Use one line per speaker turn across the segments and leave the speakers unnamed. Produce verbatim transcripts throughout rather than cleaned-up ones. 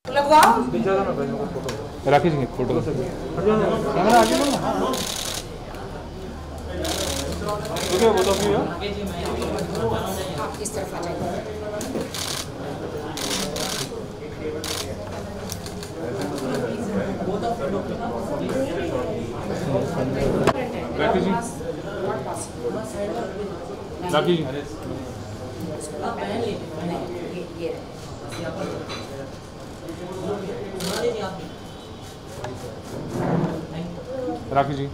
राखी जी photo camera आगे लो ना। Okay वो तो भी है
इस तरफ आ जाइए।
राखी जी राखी जी राखी जी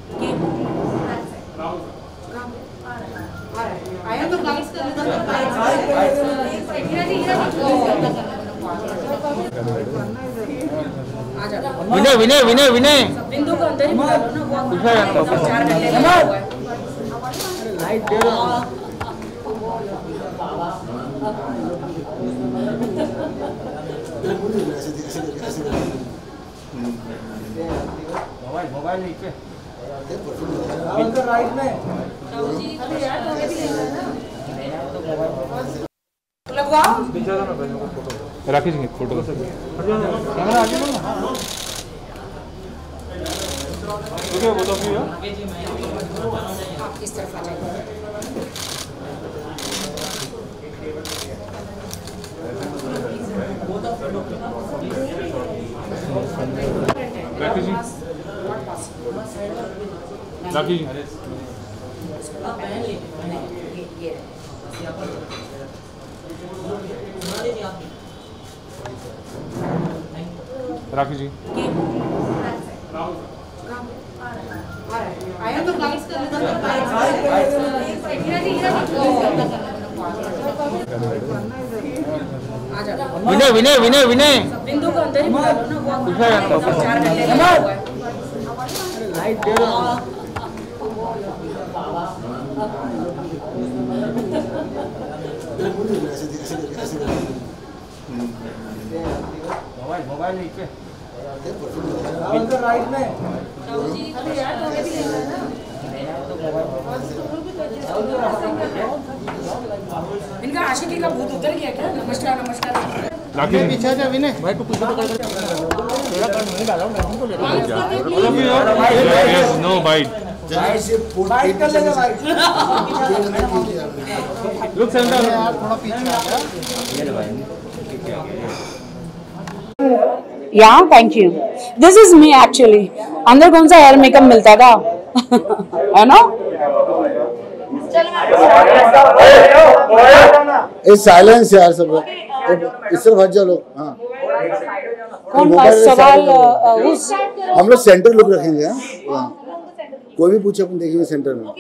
आया तो गाइड्स कर
विनय विनय विनय विनय
बिंदु को अंदर ही बुला लो ना, वो चार घंटे लगा हुआ है।
लाइट दे दो। मोबाइल मोबाइल नीचे राइट में राखी जी फोटो कैमरा आगे लो ना। ओके वो तो भी है
इस तरफ आ जाइए।
राखी जी राखी जी राखी जी
आया तो गाइड्स कर
विनय विनय विनय विनय
बिंदु को अंदर ही बुला लो ना, वो चार घंटे लगा हुआ है।
लाइट दे दो। मोबाइल मोबाइल नीचे राइट में
इनका आशिकी का भूत उतर गया क्या? नमस्कार नमस्कार।
राखी जी
पीछे जा विनय
भाई तू पीछे पकड़ कर तेरा कार्ड नहीं डाला मैं तुमको ले रहा हूं। नो बाइट
बाइट कर लेगा भाई।
लुक सेंटर
यार थोड़ा पीछे आ जा।
Yeah, thank you. This is me actually. अंदर कौन सा हेयर मेकअप मिलता था है ना?
ए साइलेंस यार सब इस तरफ हट जाओ लोग। हाँ
कौन पास सवाल उस
हम लोग सेंटर लुक रखेंगे। हाँ कोई भी पूछे अपन देखेंगे सेंटर में।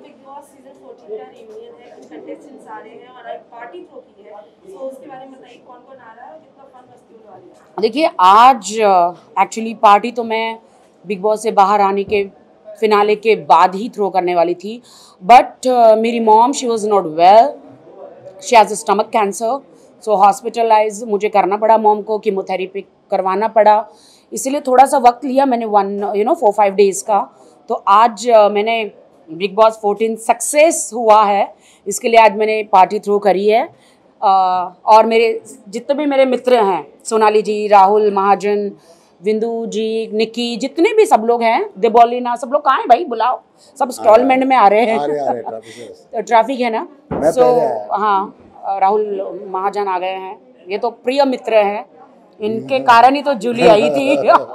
देखिए आज एक्चुअली पार्टी तो मैं बिग बॉस से बाहर आने के फिनाले के बाद ही थ्रो करने वाली थी, बट uh, मेरी mom she was not well, she has a stomach cancer, so hospitalise मुझे करना पड़ा, मॉम को कीमोथेरेपी करवाना पड़ा, इसलिए थोड़ा सा वक्त लिया मैंने one you know four five days का। तो आज uh, मैंने बिग बॉस फोर्टीन सक्सेस हुआ है, इसके लिए आज मैंने पार्टी थ्रो करी है। uh, और मेरे जितने भी मेरे मित्र हैं, सोनाली जी, राहुल महाजन, विंदु जी, निक्की, जितने भी सब लोग हैं, देबोलिना, सब लोग कहाँ हैं भाई, बुलाओ, सब स्टॉलमेंट में आ रहे हैं।
आ रहे, आ रहे,
ट्रैफिक है ना, सो so, हाँ राहुल महाजन आ गए हैं, ये तो प्रिय मित्र हैं, इनके कारण ही तो जूली आई थी।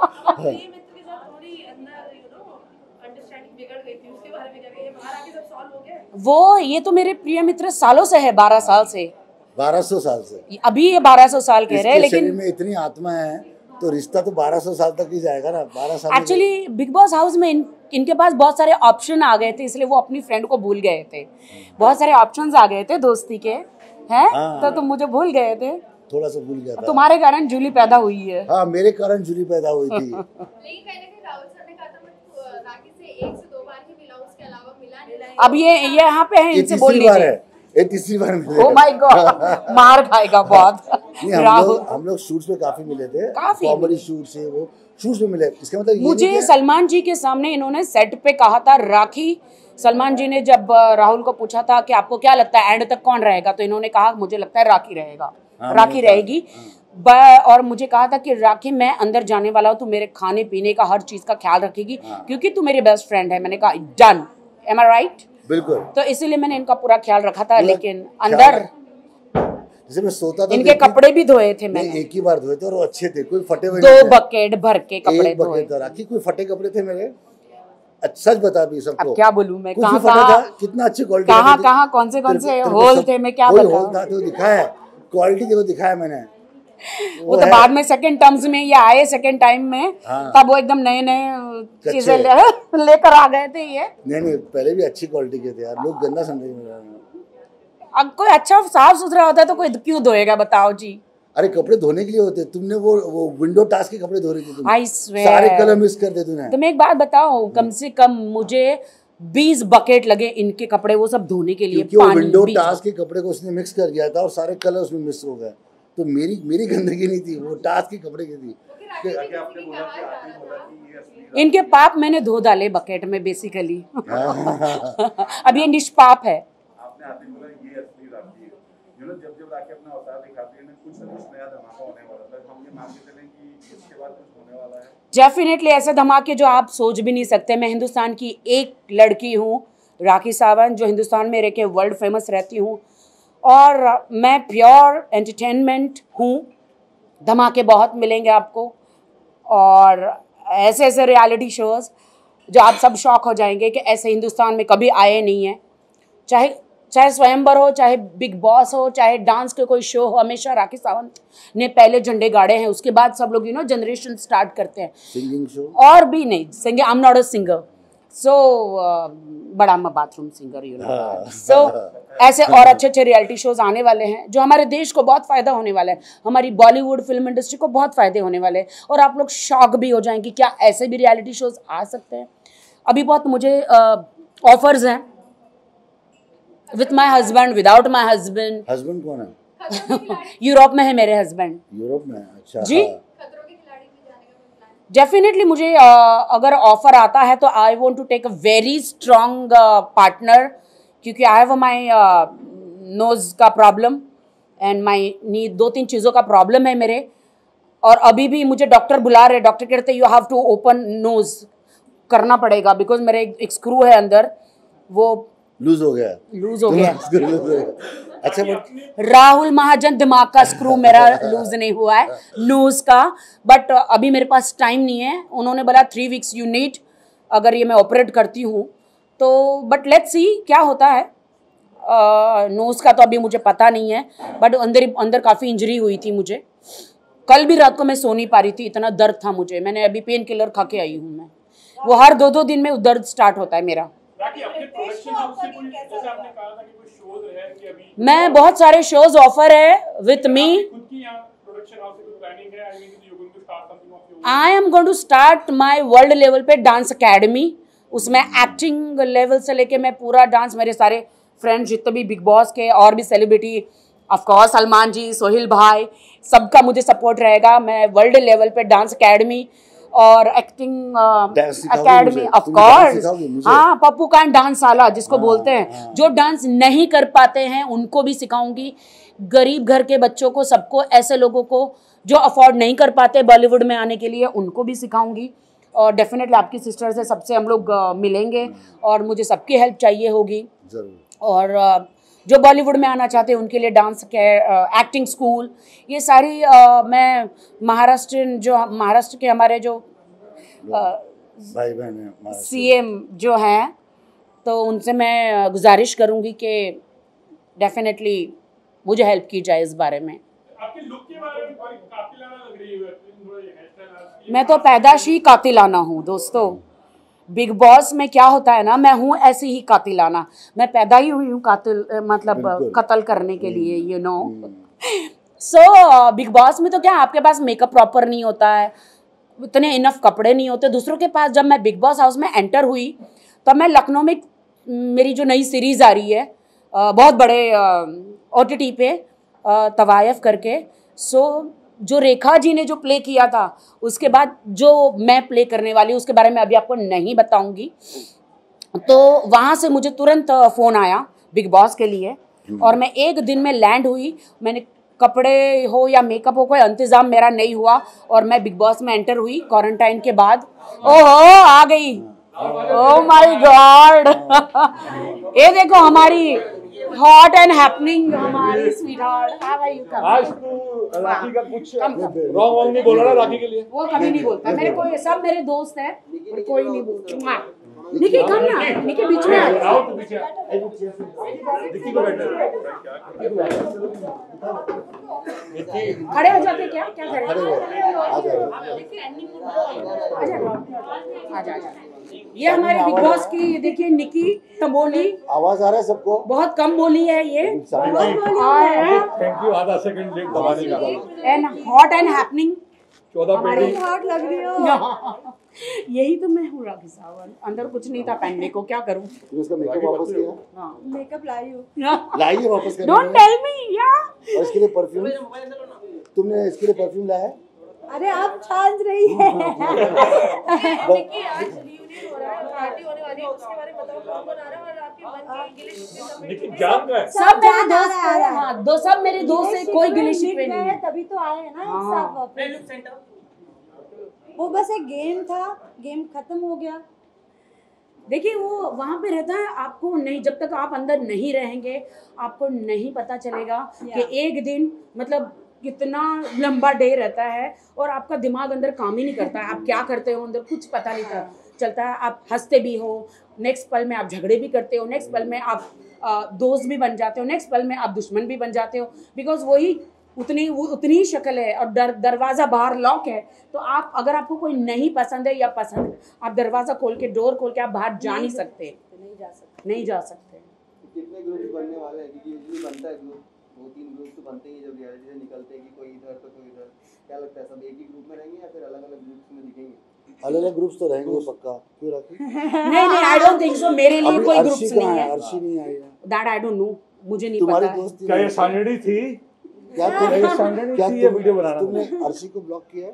वो ये तो मेरे प्रिय मित्र सालों से है, बारह साल से
बारह सौ साल से
अभी ये बारह सौ साल कह रहे हैं, लेकिन
में इतनी आत्मा है तो रिश्ता तो बारह सौ साल तक ही जाएगा ना। बारह साल
एक्चुअली बिग बॉस हाउस में इन, इनके पास बहुत सारे ऑप्शन आ गए थे, इसलिए वो अपनी फ्रेंड को भूल गए थे। बहुत सारे ऑप्शंस आ गए थे दोस्ती के, हैं तो तुम मुझे भूल गए थे,
थोड़ा सा भूल गया था।
तुम्हारे कारण जूली पैदा हुई है।
हाँ मेरे कारण जूली पैदा हुई थी।
अब ये ये यहाँ पे है, इनसे बोल लीजिए,
ये तीसरी बार मिले।
ओह माय गॉड, मार खाएगा बहुत।
हम लोग हम लोग शूट्स में काफी मिले थे, कॉमेडी शूट से वो शूट्स में मिले। इसका मतलब
मुझे सलमान जी के सामने इन्होंने सेट पे कहा था राखी, सलमान जी ने जब राहुल को पूछा था कि आपको क्या लगता है एंड तक कौन रहेगा, तो इन्होंने कहा मुझे लगता है राखी रहेगा, राखी रहेगी। और मुझे कहा था कि राखी मैं अंदर जाने वाला हूँ, तू मेरे खाने पीने का हर चीज का ख्याल रखेगी, हाँ। क्योंकि तू मेरी बेस्ट फ्रेंड है। मैंने कहा डन, एम आई राइट? बिल्कुल। तो इसीलिए मैंने इनका पूरा ख्याल रखा था, लेकिन अंदर
जैसे मैं सोता था
इनके कपड़े भी धोए थे मैंने,
एक ही बार धोए थे और वो अच्छे थे, कोई फटे हुए
दो बकेट भर के कपड़े धोए।
राखी कोई फटे कपड़े थे मेरे? सच बता भी सबको।
अब क्या बोलूं मैं, कहां कहां
कितना अच्छी क्वालिटी,
कहां कहां कौन से कौन से होल थे, मैं क्या बताऊं।
होल था तो दिखाया, क्वालिटी देखो दिखाया मैंने।
वो, वो तो बाद में सेकंड टर्म्स में ये आए, सेकंड टाइम में, हाँ। तब वो एकदम नए नए चीजें लेकर आ गए थे ये।
नहीं नहीं पहले भी अच्छी क्वालिटी के थे यार, लोग गंदा समझे मेरा।
अब कोई अच्छा साफ सुथरा होता है तो कोई क्यों धोएगा बताओ जी।
अरे कपड़े धोने के लिए होते, तुमने वो वो विंडो टास्क के कपड़े धो रही थी तुम।
I swear।
सारे कलर मिक्स कर दे तूने।
तुम एक बात बताओ, कम से कम मुझे बीस बकेट लगे इनके कपड़े वो सब धोने के लिए।
क्योंकि वो विंडो टास्क के कपड़े को उसने मिक्स कर दिया था और सारे कलर उसमें मिक्स हो गए, तो मेरी मेरी गंदगी नहीं थी, वो टास्क के कपड़े की थी।
इनके पाप मैंने धो डाले बकेट में बेसिकली। अब ये निष्पाप है। जब जब राखी अपना अवतार दिखाती है ना, कुछ ना कुछ नया धमाका होने वाला है, हम ये मान के चलें कि इसके बाद कुछ होने वाला है। डेफिनेटली ऐसे धमाके जो आप सोच भी नहीं सकते। मैं हिंदुस्तान की एक लड़की हूँ, राखी सावंत, जो हिंदुस्तान में रह के वर्ल्ड फेमस रहती हूँ, और मैं प्योर एंटरटेनमेंट हूँ। धमाके बहुत मिलेंगे आपको, और ऐसे ऐसे रियलिटी शोज जो आप सब शॉक हो जाएंगे कि ऐसे हिंदुस्तान में कभी आए नहीं है। चाहे चाहे स्वयंवर हो, चाहे बिग बॉस हो, चाहे डांस के कोई शो हो, हमेशा राखी सावंत ने पहले झंडे गाड़े हैं। उसके बाद सब लोग यू नो जनरेशन स्टार्ट करते हैं।
सिंगिंग शो और
भी नहीं, singing I am not a singer, so but I am a bathroom singer, you know. So ऐसे और अच्छे अच्छे रियलिटी शोज आने वाले हैं जो हमारे देश को बहुत फायदा होने वाला है, हमारी बॉलीवुड फिल्म इंडस्ट्री को बहुत फायदे होने वाले हैं। और आप लोग शॉक भी हो जाएंगे क्या ऐसे भी रियलिटी शोज आ सकते हैं। अभी बहुत मुझे ऑफर्स uh, हैं, with my husband, without my husband.
Husband कौन है?
यूरोप में है मेरे हस्बैंड।
यूरोप में? अच्छा
जी। डेफिनेटली मुझे uh, अगर ऑफर आता है तो I want to take a very strong partner, क्योंकि आई हैव माई नोज का प्रॉब्लम एंड माई नी, दो तीन चीज़ों का प्रॉब्लम है मेरे। और अभी भी मुझे डॉक्टर बुला रहे, डॉक्टर कहते you have to open nose करना पड़ेगा, बिकॉज मेरे एक, एक स्क्रू है अंदर, वो
लूज हो गया
लूज हो गया
अच्छा
राहुल महाजन दिमाग का स्क्रू मेरा लूज नहीं हुआ है, नोज का। बट अभी मेरे पास टाइम नहीं है। उन्होंने बोला थ्री वीक्स यू नीड, अगर ये मैं ऑपरेट करती हूँ तो। बट लेट्स सी क्या होता है। नोज का तो अभी मुझे पता नहीं है, बट अंदर अंदर काफ़ी इंजरी हुई थी मुझे। कल भी रात को मैं सो नहीं पा रही थी, इतना दर्द था मुझे। मैंने अभी पेन किलर खा के आई हूँ मैं, वो हर दो दो दिन में दर्द स्टार्ट होता है मेरा। मैं बहुत सारे शोज ऑफर है with me. I am going to start my world level पे डांस अकेडमी। उसमें एक्टिंग लेवल से लेके मैं पूरा डांस, मेरे सारे फ्रेंड्स जितने भी बिग बॉस के और भी celebrity, of course Salman ji, Sohail भाई, सबका मुझे सपोर्ट रहेगा। मैं वर्ल्ड लेवल पे डांस अकेडमी और एक्टिंग अकेडमी, ऑफ कोर्स। हाँ, पप्पू कांड डांस साला जिसको हाँ, बोलते हैं हाँ। जो डांस नहीं कर पाते हैं उनको भी सिखाऊंगी। गरीब घर के बच्चों को, सबको, ऐसे लोगों को जो अफोर्ड नहीं कर पाते बॉलीवुड में आने के लिए, उनको भी सिखाऊंगी। और डेफिनेटली आपकी सिस्टर से, सबसे हम लोग uh, मिलेंगे और मुझे सबकी हेल्प चाहिए होगी। और uh, जो बॉलीवुड में आना चाहते हैं उनके लिए डांस के एक्टिंग स्कूल, ये सारी आ, मैं महाराष्ट्र जो महाराष्ट्र के हमारे जो
भाई बहन
सीएम जो हैं, तो उनसे मैं गुजारिश करूंगी कि डेफिनेटली मुझे हेल्प की जाए इस बारे में। आपके लुक के बारे में कातिलाना लग रही है। मैं तो पैदाश ही कातिलाना हूँ दोस्तों। बिग बॉस में क्या होता है ना, मैं हूँ ऐसी ही कातिलाना। मैं पैदा ही हुई हूँ कातिल, मतलब कत्ल करने के लिए, you know. So Bigg Boss में तो क्या, आपके पास मेकअप प्रॉपर नहीं होता है, इतने इनफ कपड़े नहीं होते दूसरों के पास। जब मैं बिग बॉस हाउस में एंटर हुई तो मैं लखनऊ में, मेरी जो नई सीरीज आ रही है बहुत बड़े ओटीटी पे, तवायफ करके, सो जो रेखा जी ने जो प्ले किया था, उसके बाद जो मैं प्ले करने वाली हूँ उसके बारे में अभी आपको नहीं बताऊंगी। तो वहाँ से मुझे तुरंत फ़ोन आया बिग बॉस के लिए, और मैं एक दिन में लैंड हुई। मैंने कपड़े हो या मेकअप हो, कोई इंतजाम मेरा नहीं हुआ और मैं बिग बॉस में एंटर हुई क्वारंटाइन के बाद। ओहो आ गई, ओह माय गॉड। ये देखो हमारी हॉट एंड हैपनिंग हमारी स्वीटहार्ट। How are you?
आज तू राखी का कुछ रॉन्ग रॉन्ग नहीं बोला ना राखी के लिए?
वो कभी नहीं बोलता मेरे को, ये सब मेरे दोस्त हैं और कोई नहीं बोलता। निकी कम ना, निकी बीच में आ।
आओ तो पीछे निकी को बैठे
खड़े हो जाते क्या क्या करें?
आ जाओ।
आजा आजा। ये हमारे बिग बॉस की देखिए निकी तंबोली,
आवाज आ रहा है सबको?
बहुत कम बोली है ये
थैंक यू आधा सेकंड लेट दबाने का।
एंड हॉट एंड हैपनिंग
चौदह पेटी
हॉट लग रही हो।
यही तो मैं हूँ राखी सावंत। अंदर कुछ नहीं था पहनने को, क्या करूँ?
तुमने इसका मेकअप वापस किया?
हाँ
मेकअप लाई हूँ।
लाइए वापस करने
डोंट
के लिए।
टेल मी या।
और इसके लिए परफ्यूम, तुमने इसके लिए परफ्यूम लाया?
अरे आप छान रही है।
निकी जान रहा है।
सब मेरे
जान आ
दोस्त
रहा है।
हैं, हाँ दो सब मेरे दोस्त से कोई गिले शिकवे नहीं है।
तभी तो आए हैं ना एक
हाँ।
साथ वापस। वो बस एक गेम था, गेम खत्म हो गया।
देखिए वो वहाँ पे रहता है, आपको नहीं, जब तक आप अंदर नहीं रहेंगे आपको नहीं पता चलेगा कि एक दिन मतलब कितना लंबा डे रहता है और आपका दिमाग अंदर काम ही नहीं करता है। आप क्या करते हो अंदर कुछ पता नहीं था चलता है। आप हंसते भी हो, नेक्स्ट पल में आप झगड़े भी करते हो, नेक्स्ट पल में आप आ, दोस्त भी बन जाते हो, नेक्स्ट पल में आप दुश्मन भी बन जाते हो। बिकॉज वही उतनी वो उतनी ही शक्ल है और दर, दरवाज़ा बाहर लॉक है। तो आप अगर आपको कोई नहीं पसंद है या पसंद है, आप दरवाज़ा खोल के डोर खोल के आप बाहर जा नहीं सकते,
नहीं जा सकते।
नहीं जा सकते।
कितने ग्रुप बनने वाले हैं? क्योंकि यूजुअली बनता है ग्रुप, दो तीन ग्रुप तो बनते ही जब रियलिटी से निकलते हैं कि कोई इधर तो कोई इधर। क्या लगता है सब एक ही ग्रुप में रहेंगे या फिर अलग अलग ग्रुप्स में दिखेंगे?
अलग अलग ग्रुप्स तो रहेंगे पक्का। क्यों राखी?
नहीं नहीं आई डोंट थिंक सो। मेरे लिए
अभी
कोई
अर्शी
ग्रुप्स
कहाँ
नहीं
है?
है।
अर्शी नहीं आई है।
दैट आई डोंट नो, मुझे नहीं
तुम्हारी
पता है।
दोस्त
क्या ये सांगड़ी थी?
क्या
क्या ये
तुम
सांगड़ी
क्या
थी ये
तुम-
वीडियो बनाना?
तुमने अर्शी को ब्लॉक किया है?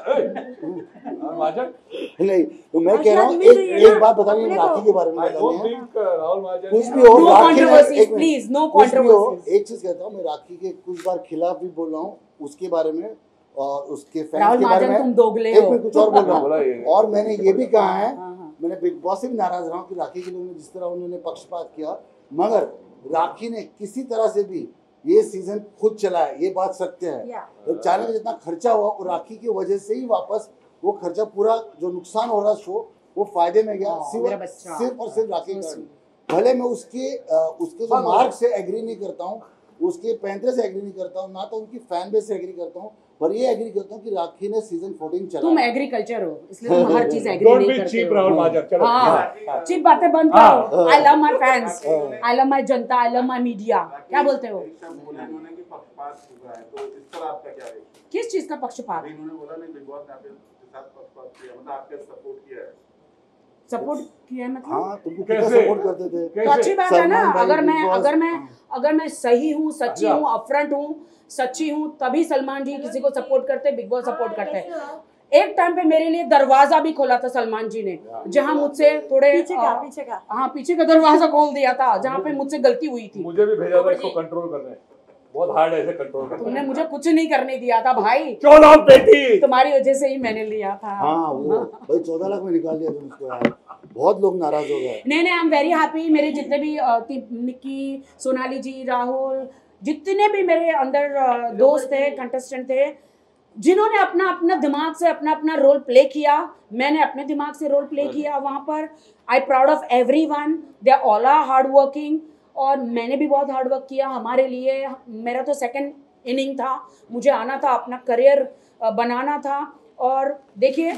और महाजन
नहीं तो मैं कह रहा हूँ
अर्शी
एक
आदमी नहीं है
एक बात बतानी है
अपने
राखी
को।
के बारे में
आई
बतानी
डोंट
है।
थिंक राहुल महाजन
कुछ भी हो
No
राखी ने-
controversies,
एक मिनट,
please, no
कुछ भी हो,
controversies.
एक चीज कहता हूँ मैं राखी के कुछ बार खिलाफ भी बोल रहा हूँ उसके बारे में और उसके फैंस
राहुल
के बारे
महाजन
में।
तुम दोगले
एक
हो।
मिनट कुछ और बोल रहा
बोला
हूँ
ये।
और मैंने ये भी कहा है,
हाँ, हाँ।
मैंने बिग बॉस से भी नाराज रहा हूँ कि राखी के लिए उन्होंने जिस तरह उन्होंने पक्षपात किया, मगर राखी ने किसी तरह से भी ये सीजन खुद चला है, ये बात सत्य है।
या।
तो चाइना का जितना खर्चा हुआ वो राखी की वजह से ही वापस वो खर्चा पूरा जो नुकसान हो रहा शो वो फायदे में गया।
हाँ, मेरा
सिर्फ
बच्चा।
सिर्फ और सिर्फ राखी
So
का।
sweet.
भले मैं उसके अ, उसके जो मार्क से एग्री नहीं करता हूँ, उसके पैंतरे से एग्री नहीं करता हूँ, ना तो उनकी फैन बेस से एग्री करता हूँ, पर ये एग्री करता हूँ कि राखी ने सीजन चौदह चला।
तुम एग्रीकल्चर हो इसलिए तुम हर चीज एग्री
डोंट
नहीं
बी
करते
चीप
हो।
राहुल महाजन। चलो
हाँ चीप बातें बंद करो। I love my fans, I love my जनता, आई लव माय मीडिया। क्या बोलते हो?
उन्होंने कि पक्षपात हुआ है, तो इस पर आपका क्या है?
किस चीज का पक्षपात?
अभी उन्होंने बोला नहीं बिग बॉस ने आपके साथ पक्षपात किया, मतलब आपके सपोर्ट किया है।
सपोर्ट किया है मतलब?
हाँ तुमको कितना
कैसे?
सपोर्ट करते थे।
तो अच्छी बात है ना।
सलमान भाई,
अगर मैं
Big Boss,
अगर मैं
हाँ।
अगर मैं सही हूँ, सच्ची
अच्छा।
हूँ, अपफ्रंट हूँ, सच्ची हूँ, तभी सलमान जी किसी को सपोर्ट करते, बिग बॉस सपोर्ट करते हैं। एक टाइम पे मेरे लिए दरवाजा भी खोला था सलमान जी ने, जहाँ मुझसे थोड़े
पीछे का,
आ,
पीछे का।
हाँ पीछे का दरवाजा खोल दिया था जहाँ पे मुझसे गलती हुई थी।
मुझे भी भेजा था इसको कंट्रोल करने, बहुत हार्ड है इसे कंट्रोल करना।
तुमने मुझे कुछ नहीं करने दिया था भाई,
चौदह पेटी
तुम्हारी वजह से ही मैंने लिया था।
हाँ वो भाई चौदह लाख में निकाल दिया तुम उसको यार, बहुत लोग नाराज हो गए।
नहीं नहीं आई एम वेरी हैप्पी। मेरे जितने भी अ, ती- निक्की, सोनाली जी, राहुल, जितने भी मेरे अंदर अ, दोस्त थे, कंटेस्टेंट थे, जिन्होंने अपना अपना दिमाग से अपना अपना रोल प्ले किया, मैंने अपने दिमाग से रोल प्ले किया वहाँ पर। I proud of everyone, they are all are hard working. और मैंने भी बहुत हार्ड वर्क किया हमारे लिए। मेरा तो सेकंड इनिंग था, मुझे आना था, अपना करियर बनाना था। और देखिए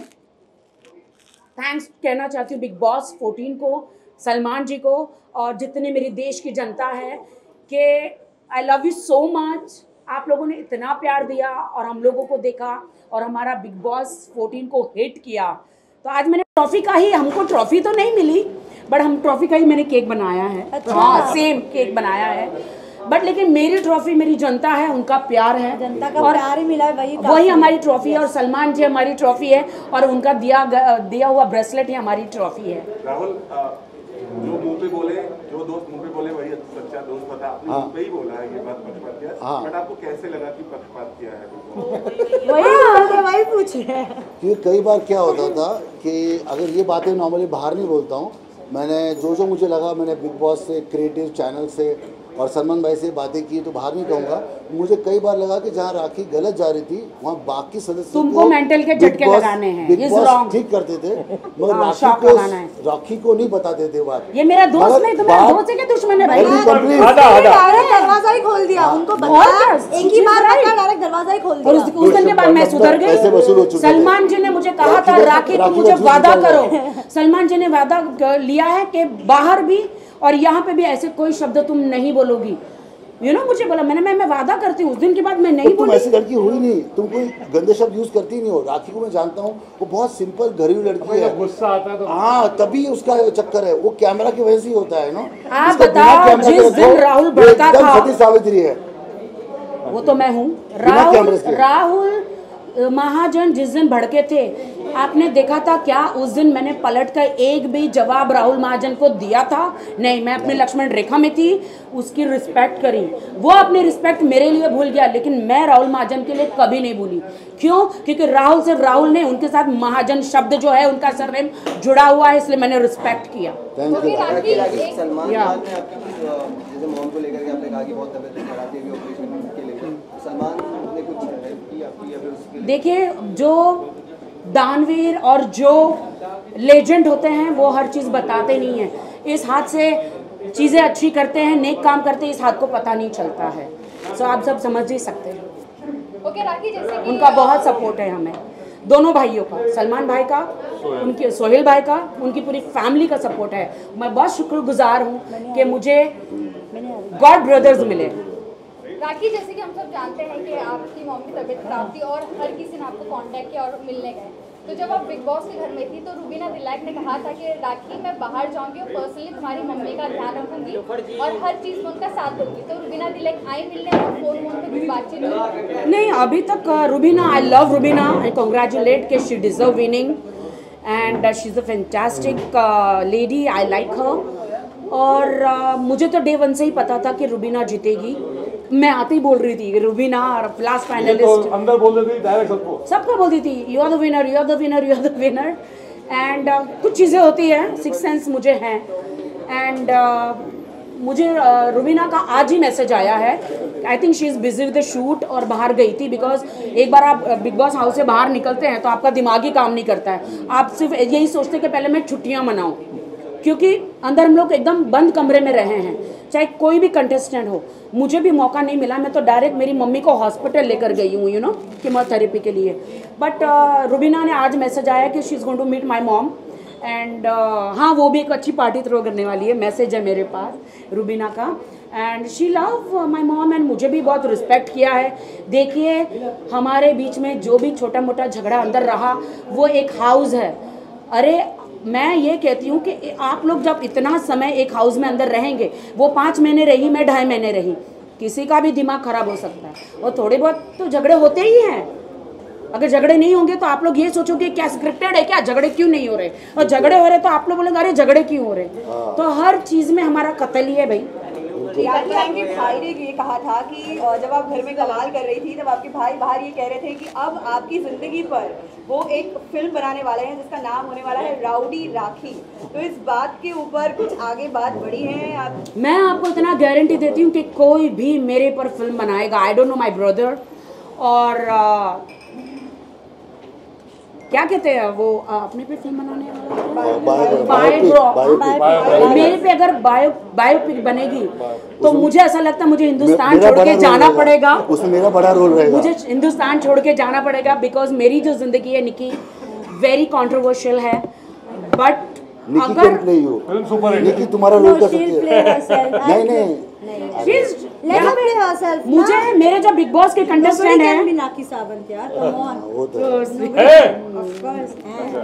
थैंक्स कहना चाहती हूँ बिग बॉस चौदह को, सलमान जी को, और जितने मेरी देश की जनता है कि I love you so much. आप लोगों ने इतना प्यार दिया और हम लोगों को देखा और हमारा बिग बॉस चौदह को हिट किया। तो आज मैंने ट्रॉफी का ही, हमको ट्रॉफी तो नहीं मिली बट हम ट्रॉफी का ही मैंने केक बनाया है।
अच्छा।
हाँ सेम केक बनाया है बट लेकिन मेरी ट्रॉफी मेरी जनता है, उनका प्यार है,
जनता का
और
प्यार ही मिला है, वही
वही
काफी।
हमारी ट्रॉफी है। और सलमान जी हमारी ट्रॉफी है और उनका दिया ग- दिया हुआ ब्रेसलेट ही हमारी ट्रॉफी है।
राहुल, जो मुंह पे बोले, जो दोस्त मुंह पे बोले वही सच्चा दोस्त था, आपने
हाँ।
मुंह पे ही बोला है ये बात पक्षपात किया,
हाँ।
बट आपको कैसे लगा कि पक्षपात किया है?
वही वही पूछ रहे हैं।
क्योंकि कई बार क्या होता था कि अगर ये बातें नॉर्मली बाहर नहीं बोलता हूँ, मैंने जो जो मुझे लगा मैंने बिग बॉस से, क्रिएटिव चैनल से और सलमान भाई से बातें की, तो बाहर नहीं कहूँगा। मुझे कई बार लगा कि जहाँ राखी गलत जा रही थी वहाँ बाकी सदस्य
तुमको मेंटल के झटके लगाने हैं,
बिग
He's
बॉस
wrong।
ठीक करते थे, मगर
हाँ,
राखी
शॉक
को
लगाना है।
राखी को नहीं बताते थे बात।
ये मेरा दोस्त
मगर
नहीं, तुम्हारा
बात-
दोस्त है क्या दुश्मन है भाई?
अभी complete-
आधा आधा
डायरेक्ट दरवाजा ही खोल दिया उनको,
और
बताया
क्या?
एक ही बार बताया, डायरेक्ट दरवाजा ही खोल
और उस,
दिया।
उस दिन के बाद मैं सुधर
पैसे वसूल हो
गई।
चुके थे।
सलमान जी ने मुझे कहा
राखी
था
का-
राखी तुम
राखी
मुझे
का जूस
वादा
निकाल
करो।
रहा
सलमान जी ने वादा क- लिया है कि बाहर भी और यहाँ पे भी ऐसे कोई शब्द तुम नहीं बोलोगी। यू नो मुझे बोला, मैंने मैं मैं वादा करती हूँ। उस दिन के बाद मैं नहीं
तुम
बोली।
ऐसी लड़की हुई नहीं, तुम कोई गंदे शब्द यूज करती नहीं हो। राखी को मैं जानता हूँ, वो बहुत सिंपल घरेलू लड़की है।
गुस्सा आता है तो
हाँ, तभी उसका चक्कर है, वो कैमरा की वजह से ही होता है ना।
आप
उसका बिना
बताओ,
कैमरा के
जिस
रखो,
दिन राहुल
वो
भड़का
एकदम
था-
सती सावित्री है।
वो तो मैं हूँ।
बिना
राहुल
कैमरे के।
राहुल अ, महाजन जिस दिन भड़के थे, आपने देखा था क्या उस दिन मैंने पलट कर एक भी जवाब राहुल महाजन को दिया था? नहीं, मैं अपने लक्ष्मण रेखा में थी, उसकी रिस्पेक्ट करी। वो अपनी रिस्पेक्ट मेरे लिए भूल गया, लेकिन मैं राहुल महाजन के लिए कभी नहीं भूली। क्यों? क्योंकि राहुल से राहुल ने, उनके साथ महाजन शब्द जो है उनका सरनेम जुड़ा हुआ है, इसलिए मैंने रिस्पेक्ट किया।
Thank you.
राखी राखी सलमान
या।
खान ने आपकी जैसे मॉम को लेकर के आपने कहा कि बहुत तबीयत खराब थी अभी ऑपरेशन के लेकर, सलमान ने कुछ हेल्प की आपकी या फिर उसके लिए?
देखिए, जो दानवीर और जो लेजेंड होते हैं वो हर चीज़ बताते नहीं हैं। इस हाथ से चीज़ें अच्छी करते हैं, नेक काम करते हैं, इस हाथ को पता नहीं चलता है। सो आप सब समझ ही सकते हैं।
ओके राखी, जैसे कि
उनका बहुत सपोर्ट है हमें, दोनों भाइयों का, सलमान भाई का, उनके सोहेल भाई का, उनकी पूरी फैमिली का सपोर्ट है। मैं बहुत शुक्रगुजार हूँ कि मुझे गॉड ब्रदर्स मिले।
राखी, जैसे कि हम सब जानते हैं कि आपकी मॉम की तबीयत खराब थी और हर किसी ने आपको कांटेक्ट किया और मिलने गए। तो जब आप बिग बॉस के घर में थी तो रुबीना दिलाक ने कहा था कि राखी मैं बाहर जाऊंगी और पर्सनली तुम्हारी मम्मी का ध्यान रखूंगी और हर चीज़ में उनका साथ दूंगी। तो रुबीना दिलाक आई मिलने और फोन वोन पे कुछ बातचीत हुई?
नहीं, अभी तक Rubina, I love Rubina, I congratulate कि she deserve winning and she is a fantastic lady, I like her. और uh, मुझे तो डे वन से ही पता था कि रुबीना जीतेगी। मैं आते ही बोल रही थी रुबीना लास्ट
तो
फाइनलिस्ट,
अंदर बोल देती डायरेक्ट सबको।
सबको बोलती थी you are the winner, you are the winner, you are the winner. And कुछ चीज़ें होती हैं, सिक्स सेंस मुझे हैं। एंड uh, मुझे uh, रुबीना का आज ही मैसेज आया है। I think she is busy with the shoot और बाहर गई थी, बिकॉज एक बार आप बिग बॉस हाउस से बाहर निकलते हैं तो आपका दिमाग ही काम नहीं करता है। आप सिर्फ यही सोचते कि पहले मैं छुट्टियाँ मनाऊँ, क्योंकि अंदर हम लोग एकदम बंद कमरे में रहे हैं, चाहे कोई भी कंटेस्टेंट हो। मुझे भी मौका नहीं मिला, मैं तो डायरेक्ट मेरी मम्मी को हॉस्पिटल लेकर गई हूँ, यू नो, कीमोथेरेपी के लिए। बट रुबीना ने आज मैसेज आया कि she is going to meet my mom and हाँ, वो भी एक अच्छी पार्टी थ्रो करने वाली है। मैसेज है मेरे पास रुबीना का, and she love my mom and मुझे भी बहुत रिस्पेक्ट किया है। देखिए, हमारे बीच में जो भी छोटा मोटा झगड़ा अंदर रहा वो एक हाउस है। अरे मैं ये कहती हूँ कि आप लोग जब इतना समय एक हाउस में अंदर रहेंगे, वो पाँच महीने रही, मैं ढाई महीने रही, किसी का भी दिमाग खराब हो सकता है और थोड़े बहुत तो झगड़े होते ही हैं। अगर झगड़े नहीं होंगे तो आप लोग ये सोचोगे क्या स्क्रिप्टेड है क्या, झगड़े क्यों नहीं हो रहे, और झगड़े हो रहे तो आप लोग बोलेंगे अरे झगड़े क्यों हो रहे। तो हर चीज़ में हमारा कत्ल ही है भाई।
आपके भाई ने ये कहा था कि जब आप घर में कमाल कर रही थी तब आपके भाई बाहर ये कह रहे थे कि अब आपकी जिंदगी पर वो एक फिल्म बनाने वाले हैं जिसका नाम होने वाला है राउडी राखी। तो इस बात के ऊपर कुछ आगे बात बढ़ी है आप?
मैं आपको इतना गारंटी देती हूँ कि कोई भी मेरे पर फिल्म बनाएगा। I don't know my brother, और आ, क्या कहते हैं वो आ, अपने पे फिल्म बनाने वाला बायो, मेरे पे अगर बायो बायोपिक बनेगी तो मुझे ऐसा लगता है मुझे हिंदुस्तान छोड़ के जाना पड़ेगा।
उसमें मेरा बड़ा रोल रहेगा।
मुझे हिंदुस्तान छोड़ के जाना पड़ेगा, बिकॉज मेरी जो जिंदगी है निकी वेरी कंट्रोवर्शियल है। बट
निकी
अगर
can play you,
film super hit
Nikki तुम्हारा रोल कर सकती है। नहीं नहीं,
Let her play herself, ना?
मुझे मेरे जो बिग बॉस के
Nobody
कंटेस्टेंट
can be
हैं,
Naki Sawant, यार, come on.
वो तो
है।
Of course,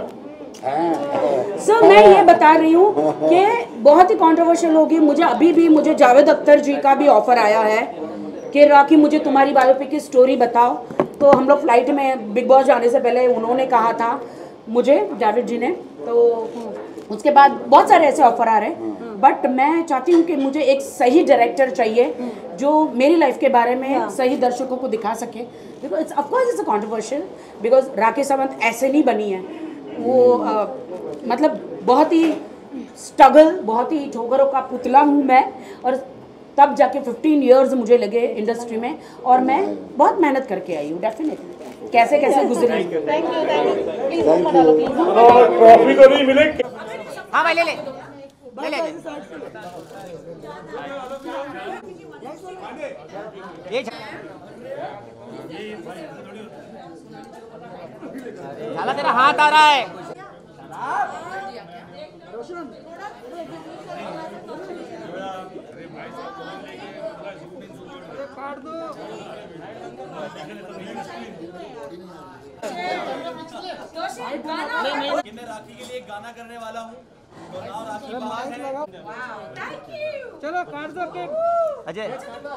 सो so, मैं ये बता रही हूँ कि बहुत ही कंट्रोवर्शियल होगी। मुझे अभी भी मुझे जावेद अख्तर जी का भी ऑफर आया है कि राखी मुझे तुम्हारी बायोपिक की स्टोरी बताओ। तो हम लोग फ्लाइट में बिग बॉस जाने से पहले उन्होंने कहा था मुझे, जावेद जी ने, तो उसके बाद बहुत सारे ऐसे ऑफर आ रहे हैं, बट मैं चाहती हूँ कि मुझे एक सही डायरेक्टर चाहिए जो मेरी लाइफ के बारे में सही दर्शकों को दिखा सके। Because it's of course it's a controversial, because Rakhi Sawant ऐसे नहीं बनी है वो, आ, मतलब बहुत ही स्ट्रगल, बहुत ही ठोकरों का पुतला हूँ मैं, और तब जाके फिफ्टीन इयर्स मुझे लगे इंडस्ट्री में, और मैं बहुत मेहनत करके आई हूँ डेफिनेटली, कैसे कैसे गुजरी।
ट्रॉफी तो नहीं मिले।
हाँ भाई ले ले ले ले ये झाला तेरा हाथ आ रहा है।
मैं राखी के लिए एक गाना करने वाला हूँ, तो नाम राखी बहार है।
चलो काट दो केक। अजय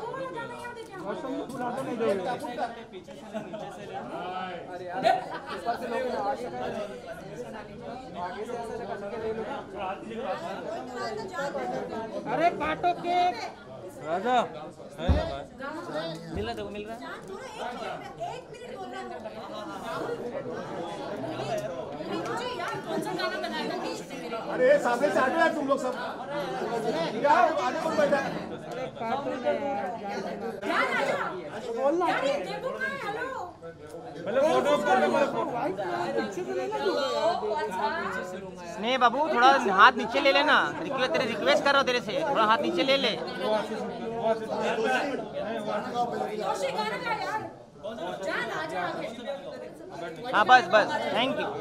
अरे काटो केक। राजा मिल रहा देखो मिल रहा
अरे सामने से हटो यार तुम लोग सब, आगे कौन बैठा है?
स्नेह बाबू थोड़ा हाथ नीचे ले लेना, रिक्वेस्ट तेरे रिक्वेस्ट कर रहा हूँ तेरे से, थोड़ा हाथ नीचे ले ले। हाँ बस बस थैंक यू।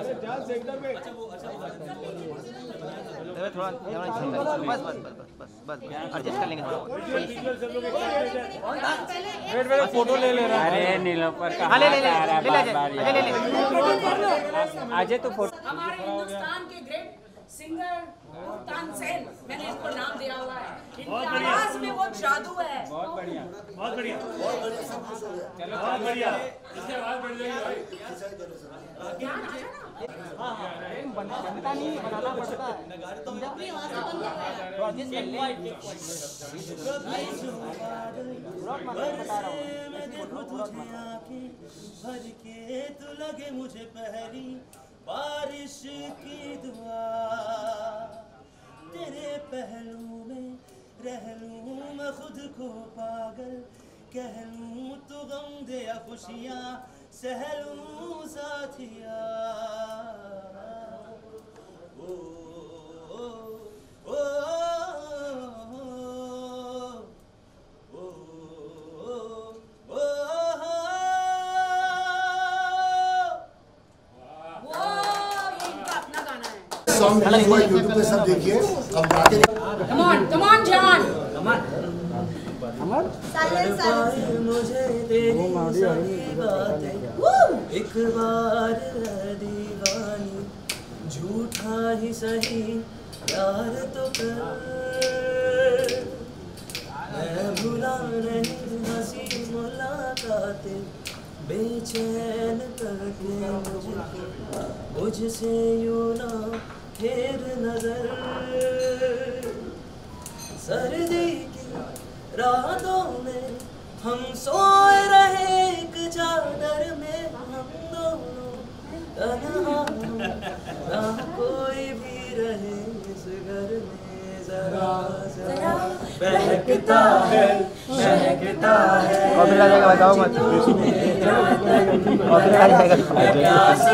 थोड़ा बस बस बस बस बस एडजस्ट कर लेंगे थोड़ा।
फोटो ले ले रहा है।
अरे नीलोफर का हाँ ले ले ले ले ले ले ले
अजय तो फोटो हमारे हिंदुस्तान के ग्रेट सिंगर तानसेन, मैंने इसको नाम दिया हुआ है, इनकी आवाज में वो जादू है।
बहुत बढ़िया बहुत बढ़िया चलो बहुत बढ़िया, इससे आवाज बढ़ जाएगी भाई।
बनता नहीं बनाना पड़ता है।
तू लगे मुझे पहली बारिश की दुआ, तेरे पहलू में रह लूं मैं खुद को पागल, कह लूं तू गम दे या खुशियाँ सह लूं साथिया। ओ ओ ओ
सॉन्ग रिलीज हुआ यूट्यूब पे, सब देखिए। अब आगे
कम ऑन कम ऑन जान
मुझे तेरी सारी बातें एक बार दीवानी, झूठा ही सही यार तो कर, मैं भुला नहीं हंसी मुलाकातें बेचैन करके मुझे, मुझसे यूं ना फेर नजर, सर्दी की रातों में हम सोए रहे एक चादर में, हम दोनों तन्हा ना कोई भी रहे इस घर में, जरा जरा बहकता है बहकता है।
कॉपी आ जाएगा बताओ मत, कॉपी आ जाएगा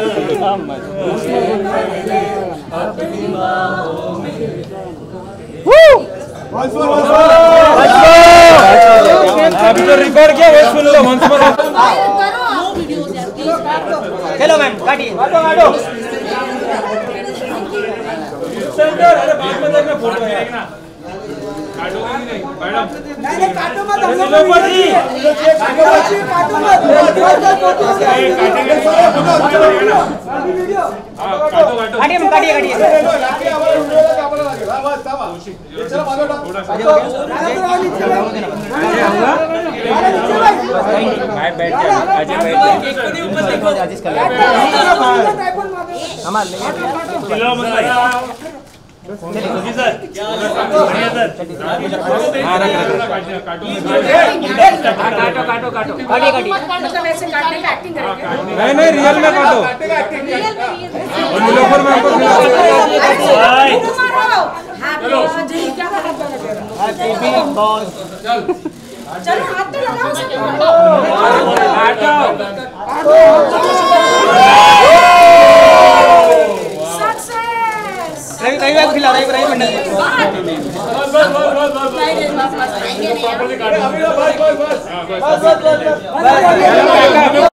अपनी बाहों में।
अभी तो रिकॉर्ड किया, वो सुन लो वंस मोर।
चलो मैम काटिए
सेंटर। अरे बाद में देखना फोटो है ना, काटोगे नहीं मैडम? नहीं नहीं काटो मत, हम लोग नीलोफर जी काटो मत काटो मत, काटेंगे वीडियो। हां काटो काटो काटिए काटिए काटिए। नहीं नहीं रियल में काटो नीलोफर में हमको
चलो हाथ तो लगाओ
रवि रवि भाई खिला रवि रवि मंडल
बस बस बस